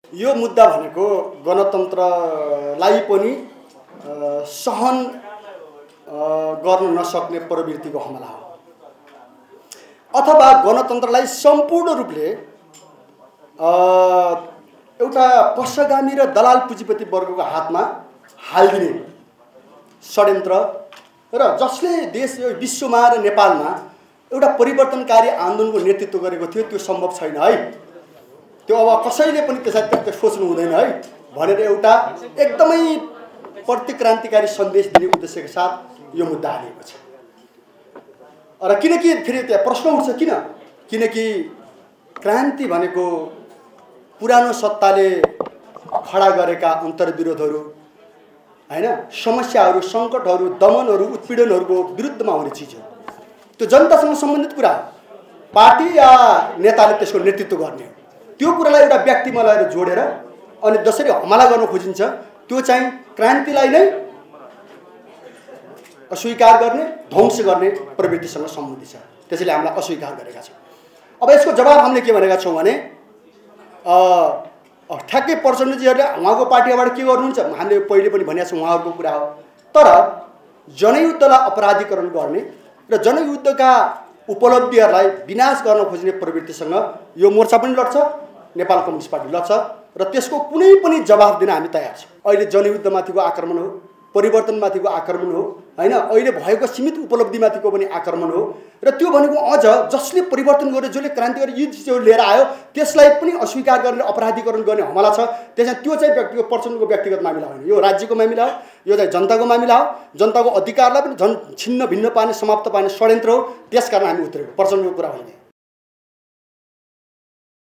यो मुद्दा भनेको गणतन्त्रलाई पनि सहन गर्न नसक्ने प्रवृत्तिको हमला हो, अथवा गणतन्त्रलाई सम्पूर्ण रूपले एउटा पक्षगामी र दलाल पुँजीपति वर्गको हातमा हालिदिने षड्यन्त्र र जसले देश विश्वमा र नेपालमा एउटा परिवर्तनकारी आन्दोलनको नेतृत्व गरेको थियो त्यो सम्भव छैन है। त्यो अब कसैले पनि त्यसलाई सोच्नु हुँदैन है भनेर एउटा एकदमै प्रतिक्रान्तिकारी सन्देश दिने उद्देश्यका साथ यो मुद्दा हालिएको छ। र किनकि फेरि त्यहाँ प्रश्न उठ्छ किनकि क्रान्ति भनेको पुरानो सत्ताले खडा गरेका अन्तर्विरोधहरू हैन, समस्याहरू, सङ्कटहरू, दमनहरू, उत्पीडनहरूको विरुद्धमा हुने चिज हो। त्यो जनतासँग सम्बन्धित कुरा हो। पार्टी या नेताले त्यसको नेतृत्व गर्ने हो। त्यो कुरालाई एउटा व्यक्तिमा लगेर जोडेर अनि जसरी हमला गर्न खोजिन्छ त्यो चाहिँ क्रान्तिलाई नै अस्वीकार गर्ने, ध्वंस गर्ने प्रवृत्तिसँग सम्बन्धित छ। त्यसैले हामीलाई अस्वीकार गरेका छौँ। अब यसको जवाब हामीले के भनेका छौँ भने ठ्याक्कै प्रचण्डजीहरूले उहाँको पार्टीबाट के गर्नुहुन्छ हामीले पहिले पनि भनेका छौँ, उहाँहरूको कुरा हो। तर जनयुद्धलाई अपराधीकरण गर्ने र जनयुद्धका उपलब्धिहरूलाई विनाश गर्न खोज्ने प्रवृत्तिसँग यो मोर्चा पनि लड्छ, नेपाल कम्युनिस्ट पार्टी लड्छ र त्यसको कुनै पनि जवाब दिन हामी तयार छौँ। अहिले जनयुद्धमाथिको आक्रमण हो, परिवर्तनमाथिको आक्रमण हो हैन, अहिले भएको सीमित उपलब्धिमाथिको पनि आक्रमण हो र त्यो भनेको अझ जसले परिवर्तन गर्यो, जसले क्रान्ति गरेर यो चिजहरू लिएर आयो त्यसलाई पनि अस्वीकार गरेर अपराधीकरण गर्ने हमला छ। त्यसैले त्यो चाहिँ व्यक्तिगत प्रचण्डको व्यक्तिगत मामिला होइन, यो राज्यको मामिला हो, यो चाहिँ जनताको मामिला हो। जनताको अधिकारलाई पनि झन् छिन्न भिन्न पार्ने, समाप्त पार्ने षड्यन्त्र हो। त्यसकारण हामी उत्रेको, प्रचण्डको कुरा होइन।